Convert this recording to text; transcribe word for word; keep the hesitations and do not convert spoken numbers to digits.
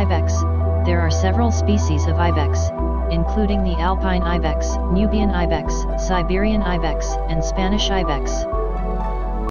Ibex. There are several species of Ibex, including the Alpine Ibex, Nubian Ibex, Siberian Ibex, and Spanish Ibex.